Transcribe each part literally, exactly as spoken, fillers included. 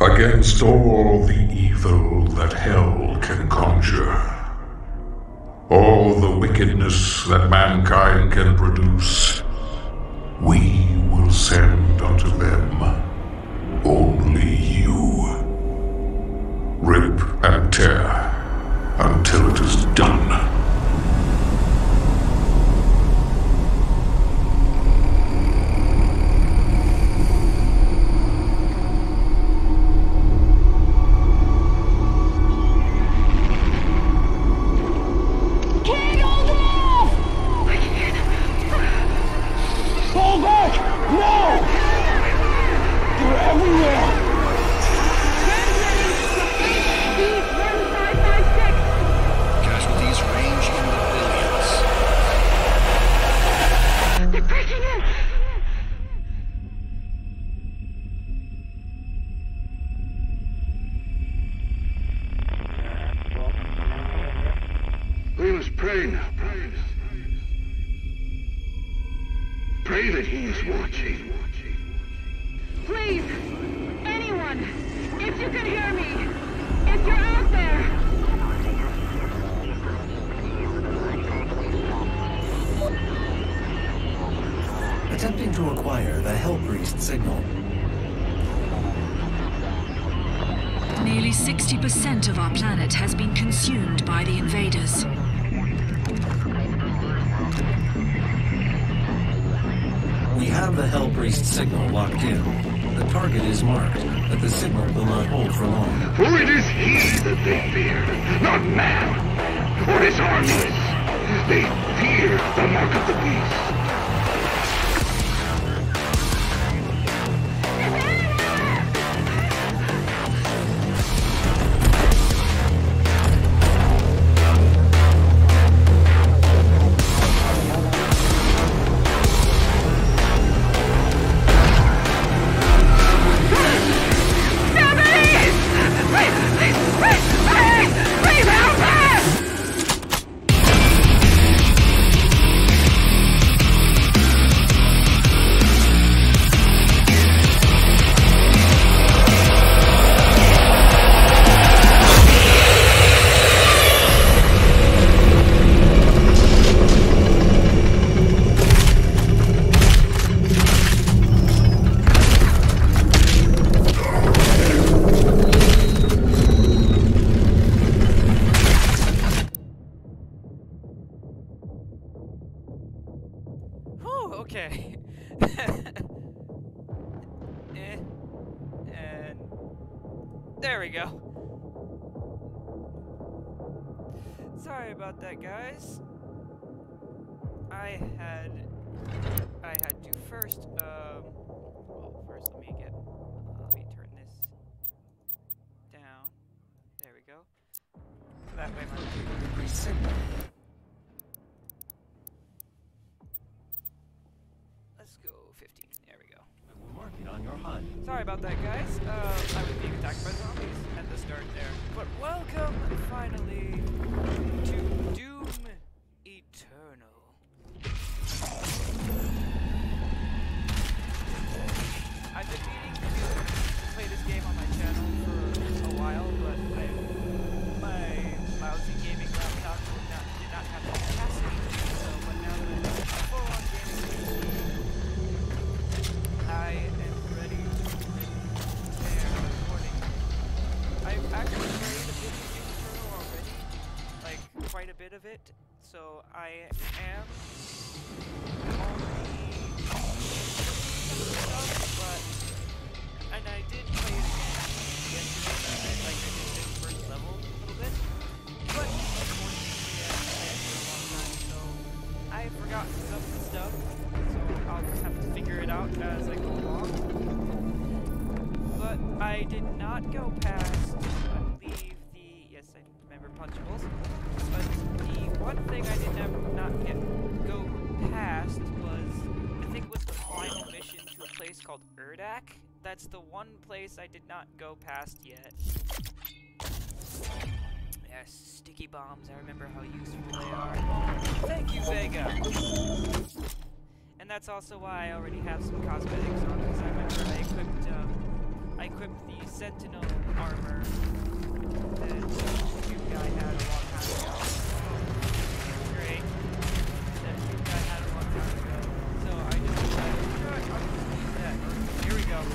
Against all the evil that hell can conjure, all the wickedness that mankind can produce, we will send unto them only you. Rip and tear until it is done. Attempting to acquire the Hell Priest signal. Nearly sixty percent of our planet has been consumed by the invaders. We have the Hell Priest signal locked in. The target is marked, but the signal will not hold for long. For it is he that they fear, not man, or his armies. They fear the mark of the beast. Okay. eh. And there we go. Sorry about that, guys. I had I had to first um well first let me get uh, let me turn this down. There we go. So that way my signal. Let's go fifteen. There we go. We'll mark it on your H U D. Sorry about that, guys. Uh, I was being attacked by zombies at the start there. But welcome, finally, to Doom Eternal. I've been meaning to play this game on my channel for a while, but I, my lousy gaming laptop did not, did not have the capacity to do so. But now that I'm full-on gaming, I am ready to tear recording. I've actually played a bit of Doom Eternal already, like quite a bit of it, so I am already stuff, but and I did play it again yesterday, like I did this first level a little bit, but unfortunately I played it for a long time, so I've forgotten some of the stuff, so I'll just have to figure it out as I go along. But I did not go past, I believe, the, yes, I remember Punchables, but the one thing I did never not get go past was, I think it was the final mission to a place called Urdak. That's the one place I did not go past yet. Yes, sticky bombs, I remember how useful they are. Thank you, Vega! And that's also why I already have some cosmetics on, because I remember I equipped, um, I equipped equipped the Sentinel armor that the new guy had a long time ago. Great. That new guy had a long time ago. So I just decided, you know what, I'll just use that. Here we go.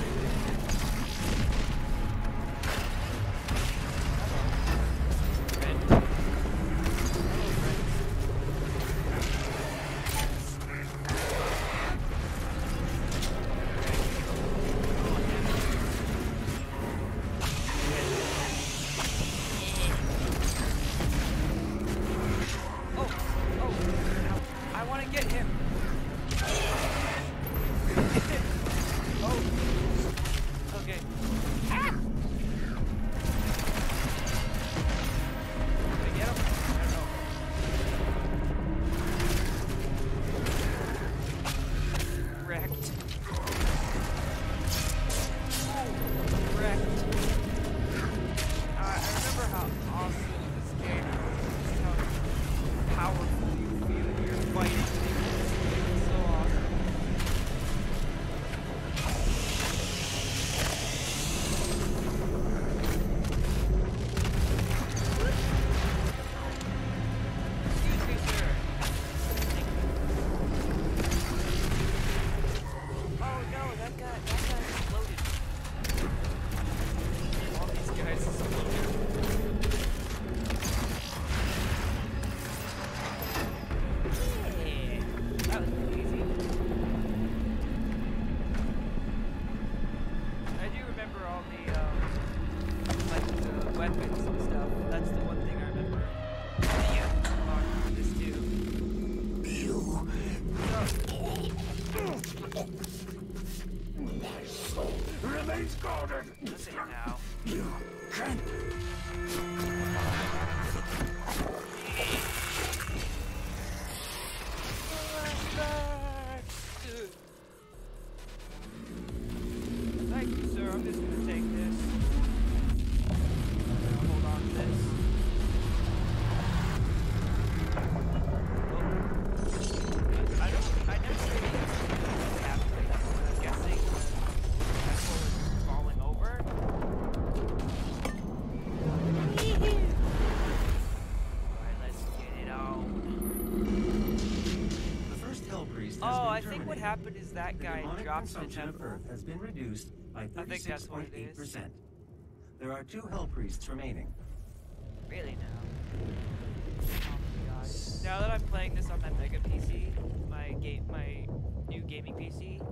What happened is that the guy dropped the consumption of Earth has been reduced by thirty-six point eight percent. There are two Hell Priests remaining. Really now? Oh my god. Now that I'm playing this on my Mega P C, my game, my new gaming P C,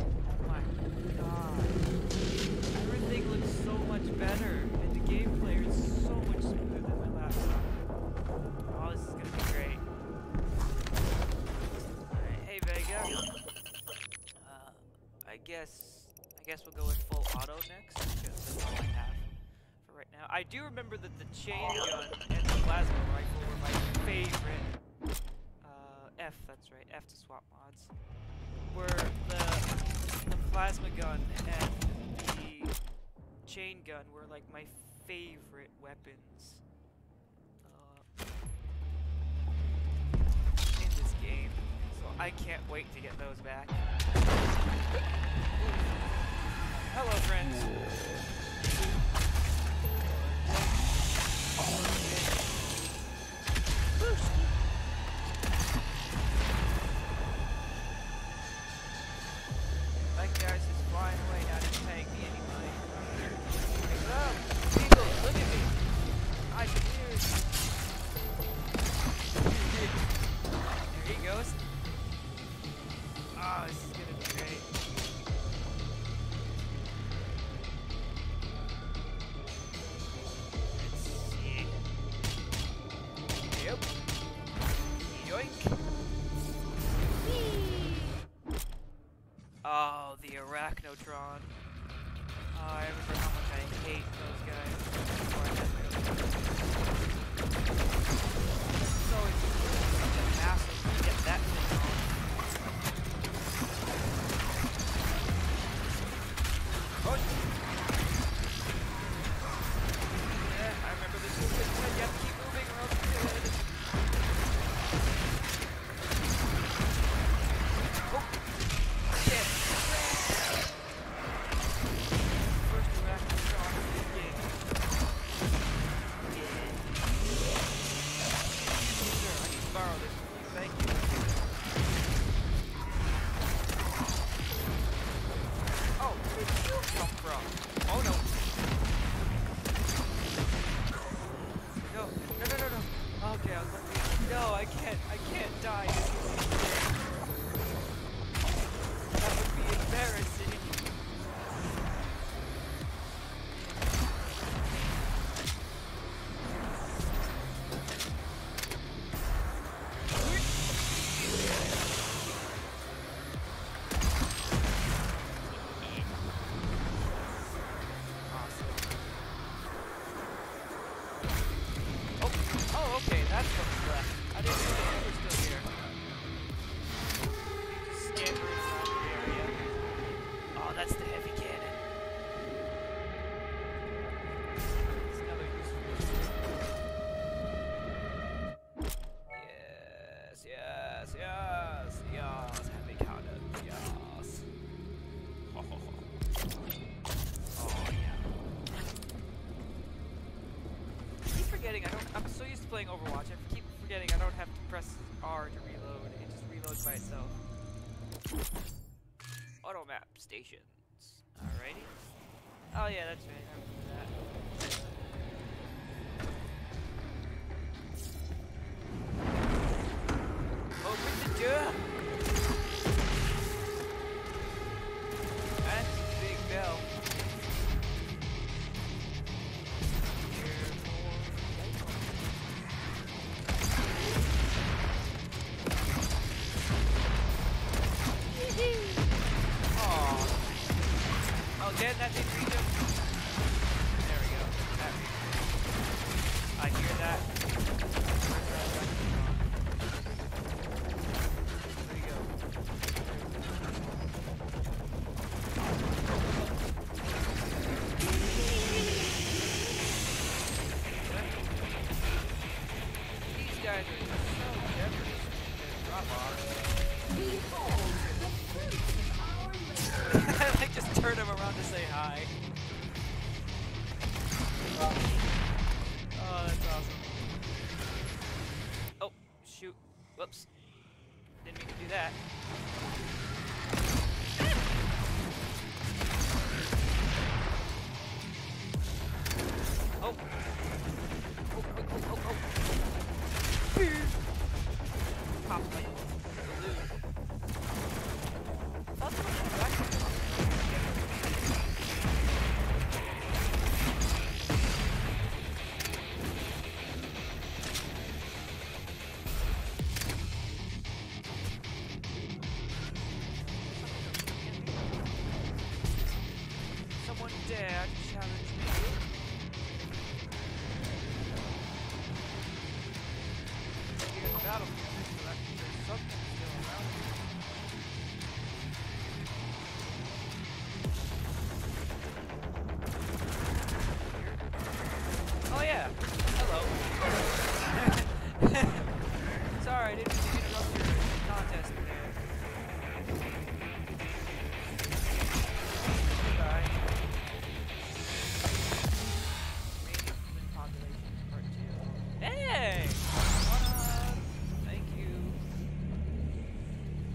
oh my god. Everything looks so much better, and the gameplay is so much smoother than my laptop. Oh, this is gonna be great. Alright, hey Vega. I guess I guess we'll go with full auto next, because that's all I have for right now. I do remember that the chain gun and the plasma rifle were my favorite. Uh, F, that's right, F to swap mods. Were the the plasma gun and the chain gun were like my favorite weapons uh, in this game. So I can't wait to get those back. Hello, friends. That guy's just flying away, not even paying me any money. Hello, people, look at me. I can hear it. There he goes. Oh, this is gonna be great. Let's see. Yep. Yoink. Whee! Oh, the Arachnotron. Oh, I remember how much I hate those guys before I had my own. It's always such a hassle to get that thing on. Oh. Yeah, I remember this was good. You have to keep moving or else you kill it. Oh. Yeah. First Arachnotron. folks left. I didn't know they were still here. Just scampering around the area. Oh, that's the heavy cannon. It's another useful. Yes, yes, yes, yes. Heavy cannon, yes. Ho, ho, ho. Oh, yeah. I keep forgetting I don't. I'm so used to playing Overwatch. I keep forgetting I don't have to press R to reload. It just reloads by itself. Auto map stations. Alrighty. Oh yeah, that's right. I remember that. Open the door. That's a big bell. Oh, Dan, that didn't reach him. There we go. That reached him. I hear that. There we go. These guys are just so generous with their drop-offs. I like just turn him around to say hi. Oh, that's awesome. Oh, shoot. Whoops. Didn't mean to do that. Oh. Oh, oh, oh, oh, oh. Pop like a balloon. Thought there was a vacuum pump. Someone dare to challenge me? Here's the battlefield. There's something still around. Oh yeah. Hello. Sorry, I didn't mean to interrupt your contest there. Goodbye. Radiant human population part two. Hey! What up? Thank you.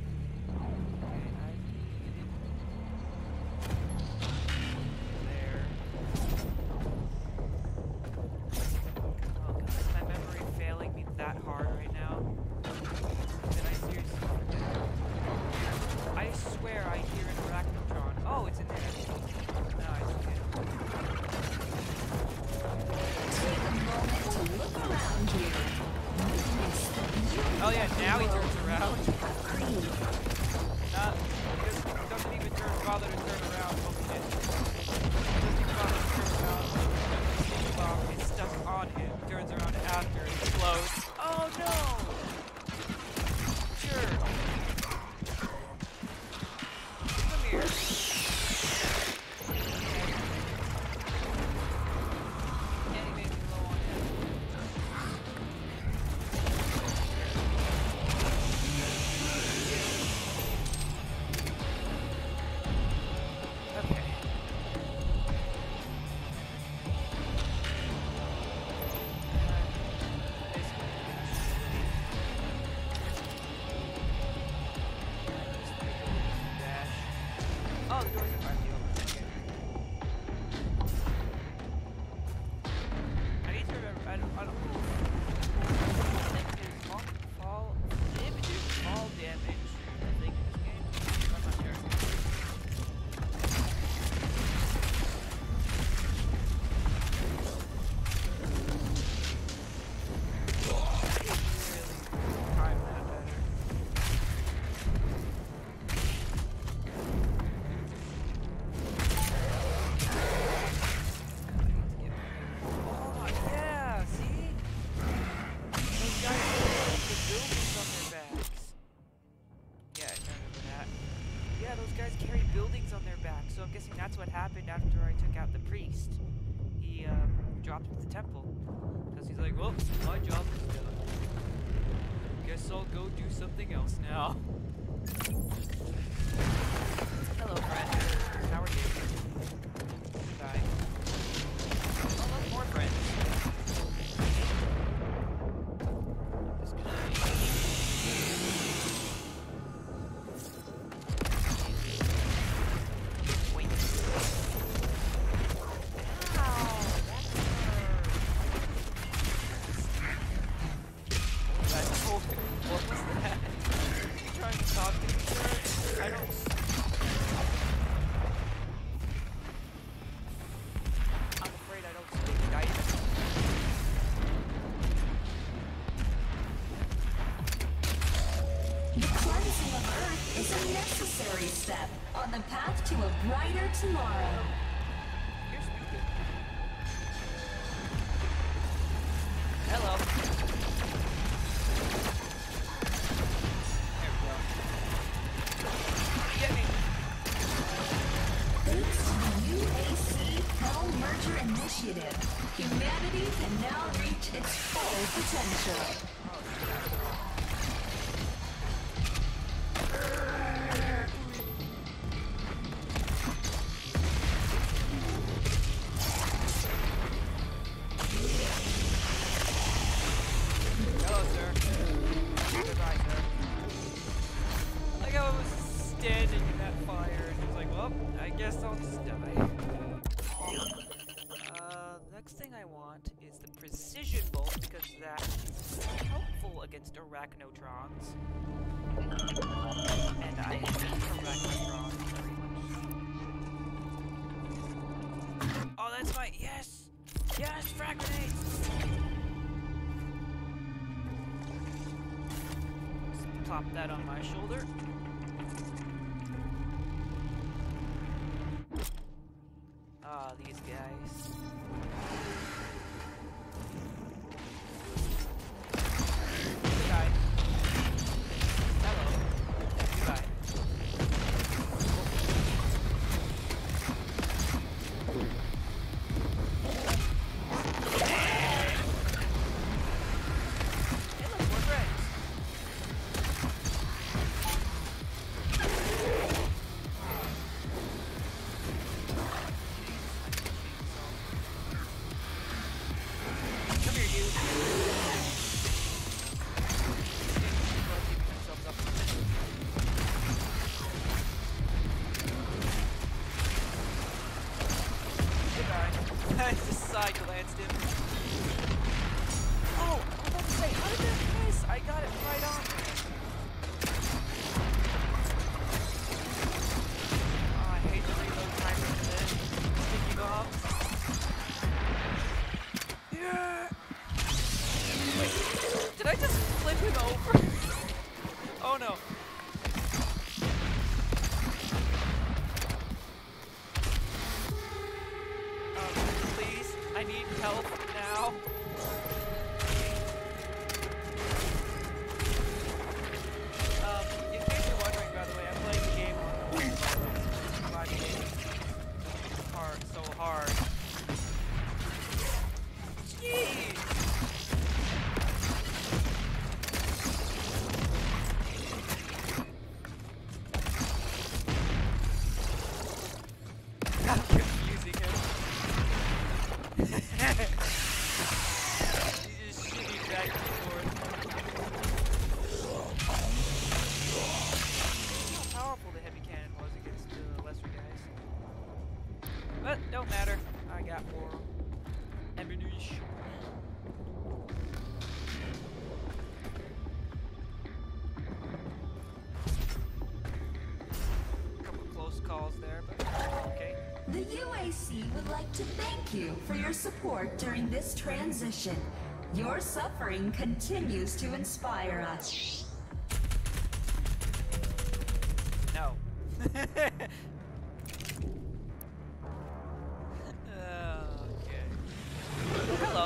I took out the priest, he uh, dropped the temple because he's like, well, my job is done. Guess I'll go do something else now. Hello, friend. How are you? Bye. Oh, look, more friends. Just gonna... Wait. Ow, that hurt. That's cool. What was that? You trying to talk to me, sir? I don't... I'm afraid I don't speak guidance. The cleansing of Earth is a necessary step on the path to a brighter tomorrow. You're stupid. Hello. There we go. Get me. Thanks to the U A C Hell Merger Initiative, humanity can now reach its full potential. Hello, sir. Goodbye, sir. Like I was standing in that fire and he was like, well, I guess I'll just die. Uh, next thing I want is the precision bolt because that is helpful against arachnotrons. And I hate arachnotrons very much. Oh, that's my, yes! Yes, frag grenades! Plop that on my shoulder. Ah, these guys. Goodbye. Hello. Goodbye. Hey, look, we're friends. Come here, you. Goodbye. I just side glanced him. Oh, I was about to say, how did that miss? I got it right on there. Oh, I hate the reload timer for this. Sticky bombs. Yeah. Wait, did I just flip him over? Oh no. Um, please, I need help now. Um, in case you're wondering, by the way, I'm playing the game on the live game. Hard, so hard. Jeez. I'm confusing him. He's just shooting back and forth. How powerful the heavy cannon was against the lesser guys. But don't matter. I got more ammunition. Couple close calls there, but okay. The U A C would like to thank you for your support during this transition. Your suffering continues to inspire us. No. Okay. Hello.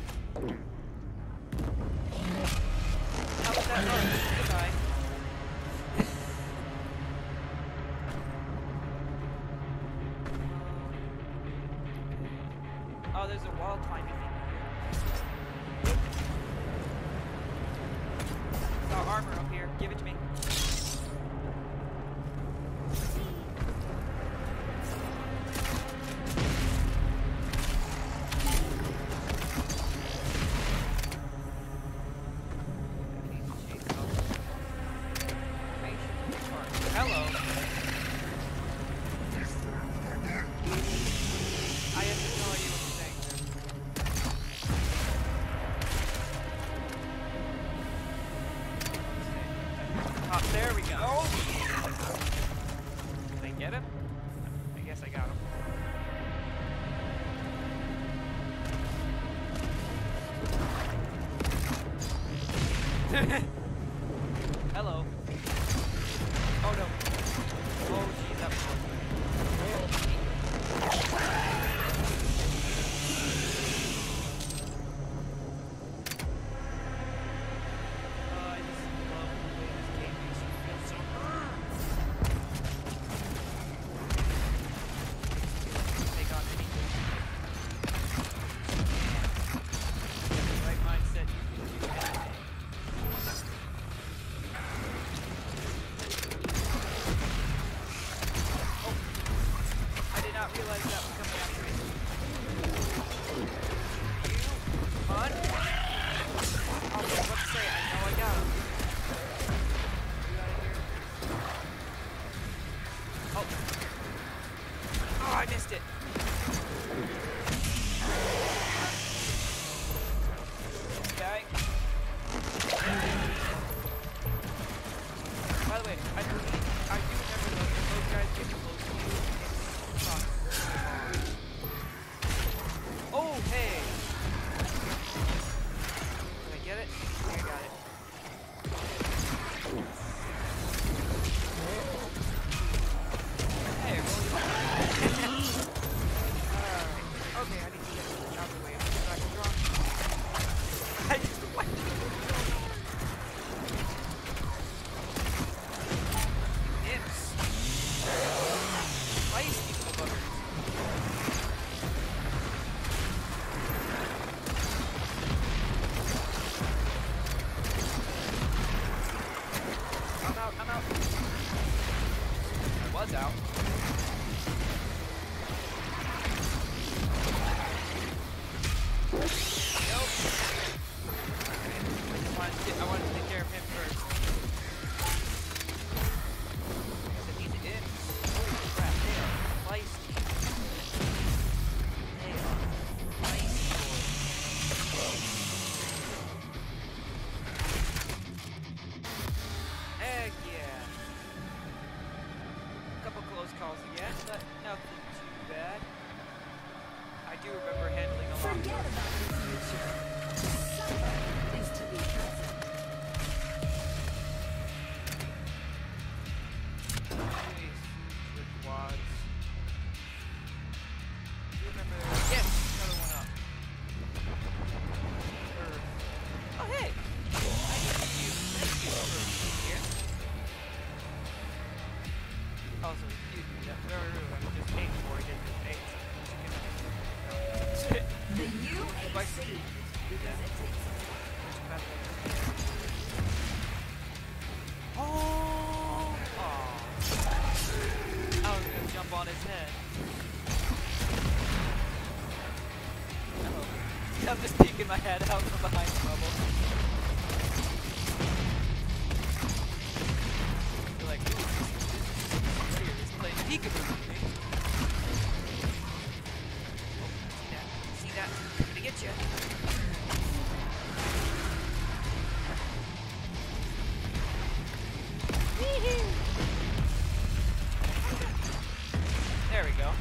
How was that run? Goodbye. Oh, there's a wall climbing in here. Saw armor up here. Give it to me. Hello. I have no idea what you're saying there. Oh, there we go. Did I get him? I guess I got him. Hello. Oh no. Oh jeez, that was close. Oh, I just love the way this game makes you feel so take on anything. The right mindset, you can do anything. I realized that was coming after me. You, come on. Oh, what to say? I know I got him. You out of here. Oh. Oh, I missed it. Okay. By the way, I do, I do remember though, if those guys get close to you, it sucks. Oh, hey! Did I get it? I think I got it. Hey, roll your Alright. Okay, I need to get out of the way. I'm just back and draw. I just what? Imps. Feisty little buggers. I'm out, I'm out. I was out. Nope. I just wanted to, I wanted to take care of him first. Because if he's in, holy crap, they are feisty. They are feisty. Heck yeah. A couple close calls again, but nothing too bad. I do remember handling a lot. Forget about the future. Somebody is to be present. Jeez, the quads. Do you remember? Yes, another one up. Earth. Oh hey! I can see you. Thank you for being here. Also, you, yeah, whatever I'm just paying for it, it's eight. The U A C. Because it takes Oh! Aw. I was gonna jump on his head. Hello. I'm just peeking my head out from behind the bubble. You're like, ooh, this is playing peekaboo with me. Oh, see that? See that? I'm gonna get you. There we go.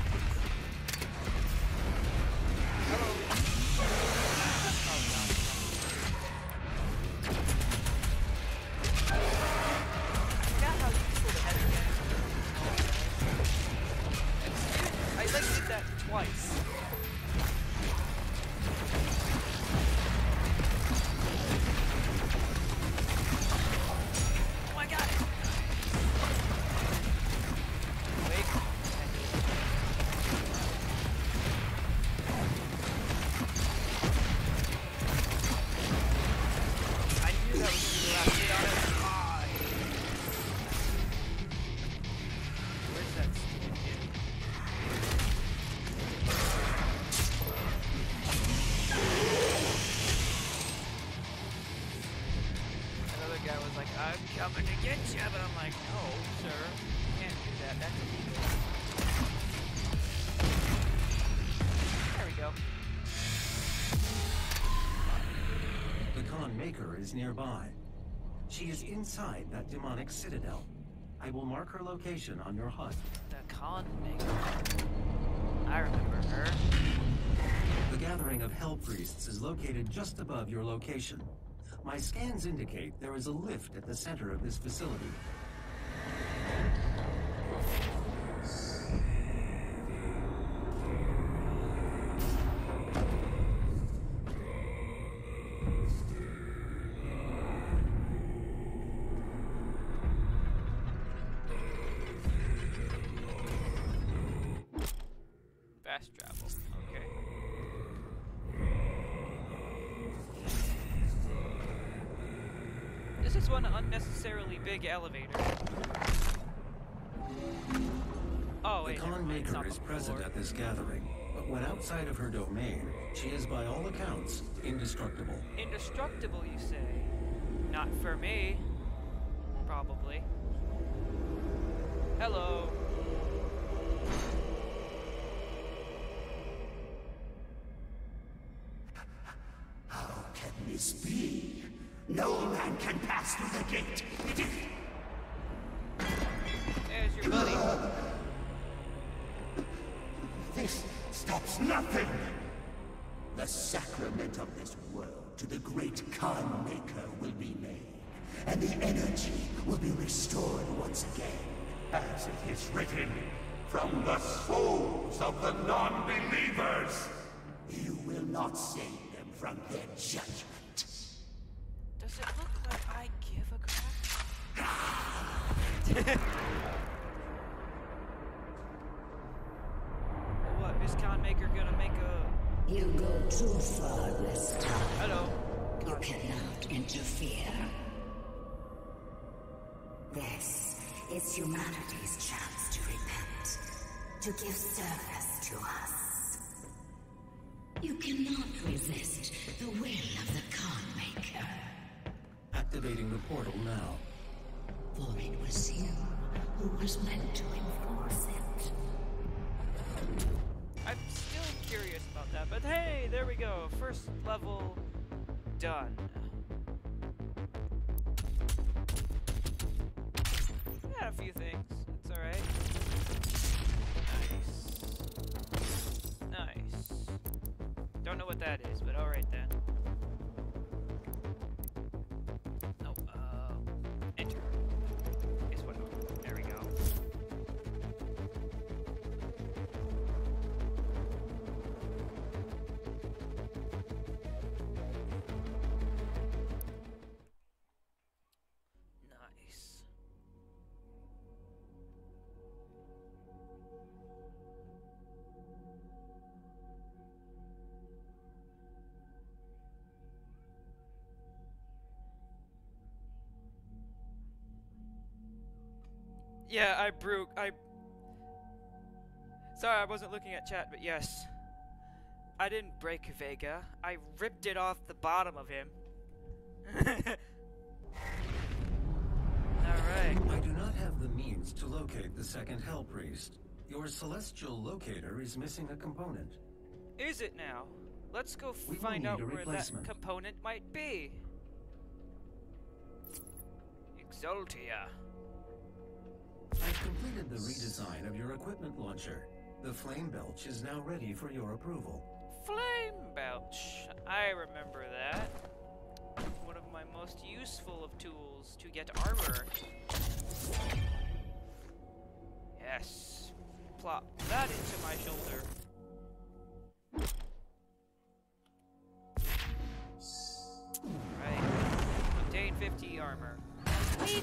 Hello. Oh, no. I forgot how useful the header is. I like did that twice. Oh, I got it. Wait. coming to get you, but I'm like, no, sir, you can't do that. That's illegal. There we go. The Khan Maker is nearby. She is inside that demonic citadel. I will mark her location on your H U D. The Khan Maker. I remember her. The gathering of Hell Priests is located just above your location. My scans indicate there is a lift at the center of this facility. Fast travel. Okay. This is one unnecessarily big elevator. Oh wait, the Khan Maker is present at this gathering, but when outside of her domain, she is by all accounts indestructible. Indestructible, you say? Not for me. Probably. Hello. How can this be? No man can pass through the gate. It is... There's your buddy. This stops nothing. The sacrament of this world to the great Khan Maker will be made, and the energy will be restored once again. As it is written, from the souls of the non-believers, you will not save them from their judgment. Does it look like I give a crap? Well, what, is Khan Maker gonna make a... You go too far this time. Hello. You cannot interfere. This is humanity's chance to repent, to give service to us. You cannot resist the will of the Khan Maker. Activating the portal now. For it was you who was meant to enforce it. I'm still curious about that, but hey, there we go. First level done. Yeah, a few things. It's alright. Nice. Nice. Don't know what that is, but alright then. No, uh... enter. Is what... There we go. Nice. Yeah, I broke. I. Sorry, I wasn't looking at chat, but yes. I didn't break Vega. I ripped it off the bottom of him. Alright. I do not have the means to locate the second Hell Priest. Your celestial locator is missing a component. Is it now? Let's go We will find need out a where that replacement. component might be. Exaltia. I've completed the redesign of your equipment launcher. The flame belch is now ready for your approval. Flame Belch. I remember that. One of my most useful of tools to get armor. Yes. Plop that into my shoulder. Right. Obtain fifty armor. Wait.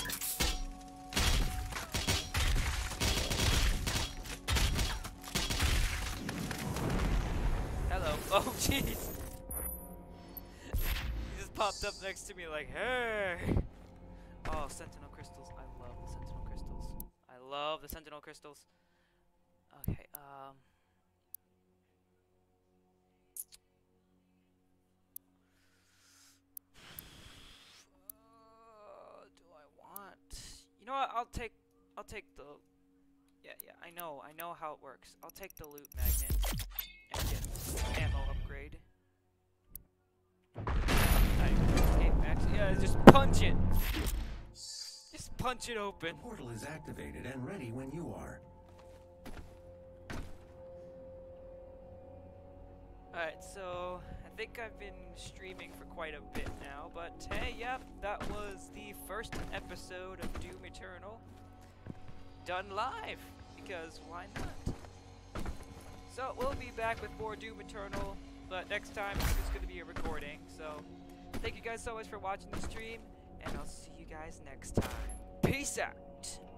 Hello. Oh, jeez. He just popped up next to me like, hey. Oh, Sentinel crystals. I love the Sentinel crystals. I love the Sentinel crystals. Okay, um. Uh, do I want I'll take, I'll take the, yeah, yeah, I know, I know how it works. I'll take the loot magnet and get ammo upgrade. Okay, Max, yeah, just punch it. Just punch it open. The portal is activated and ready when you are. Alright, so I think I've been streaming for quite a bit now, but hey, yep, that was the first episode of Doom Eternal done live, because why not? So we'll be back with more Doom Eternal, but next time it's just going to be a recording, so thank you guys so much for watching the stream, and I'll see you guys next time. Peace out!